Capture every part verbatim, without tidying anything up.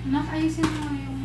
Nakaisin mo yung...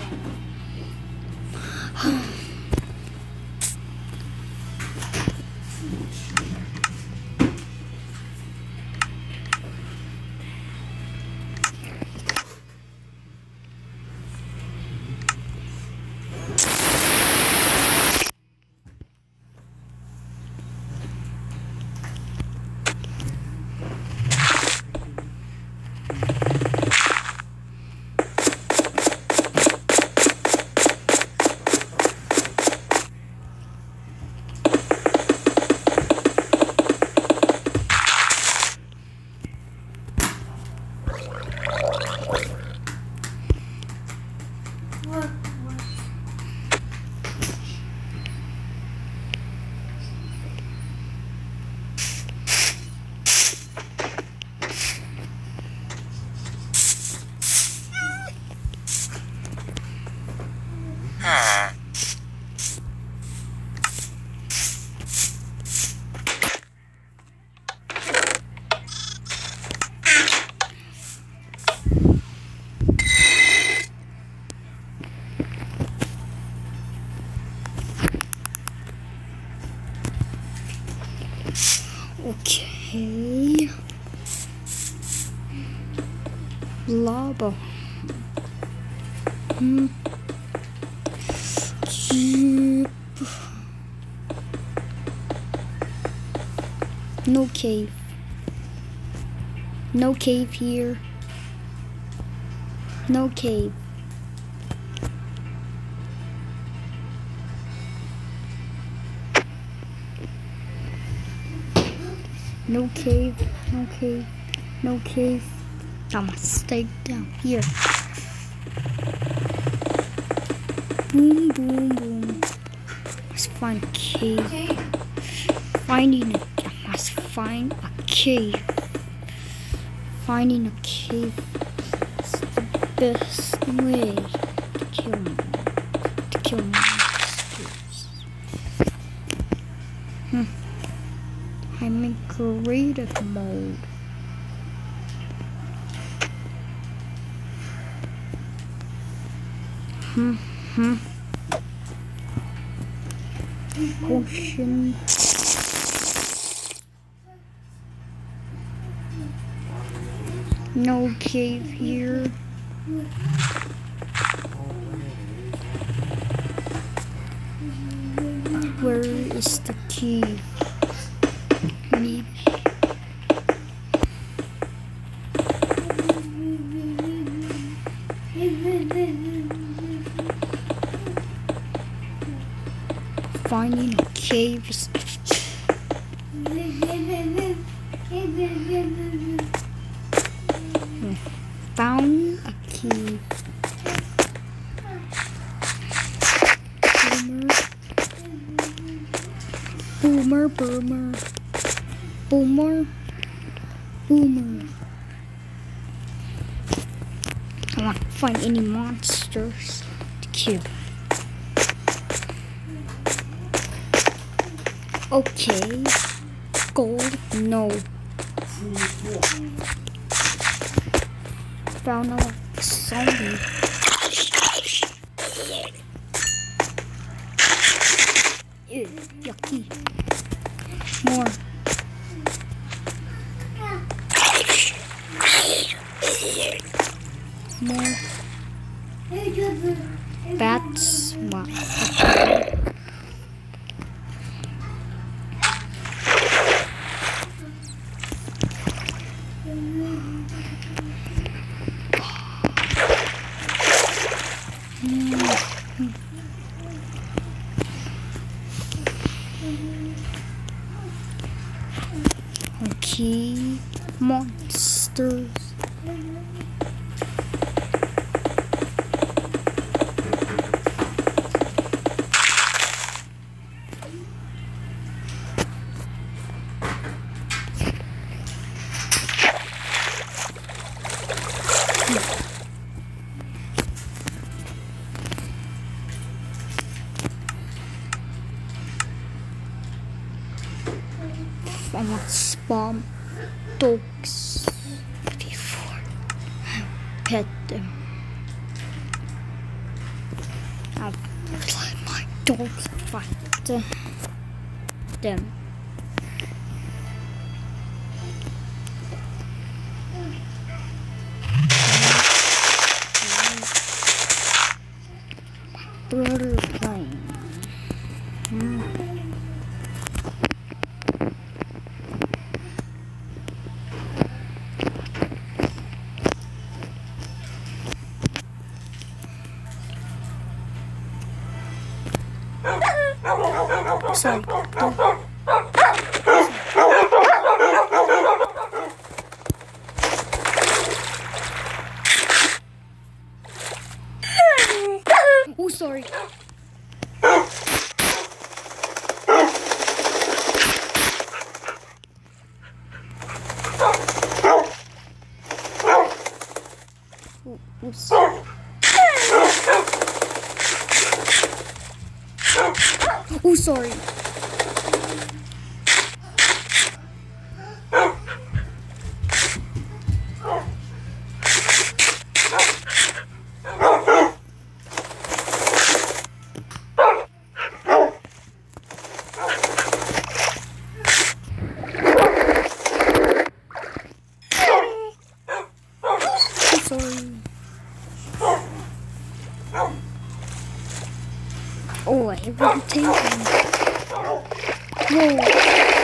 Okay. Lava. Hmm. Keep. No cave. No cave here. No cave. No cave, no cave, no cave. I must stay down here. Boom, boom, boom. Must find a cave. Finding a, I must find a cave. Finding a cave is the best way to kill me. To kill monsters. Hmm. I'm in creative mode. Hmm, hmm. Potion. No cave here. Where is the key? Maybe. Finding a cave is found a key. Boomer, boomer, boomer, boomer, boomer. I want to find any monsters to kill. Okay, gold, no. Found a zombie. Ew, yucky. More. More. Bats. Wow. Okay, monsters. I want spawn dogs before I pet them. I'll let my dogs fight them. Brother playing. Mm. Sorry. Oh, sorry. Oops. Oh, sorry. Oh, I have a tank. Whoa.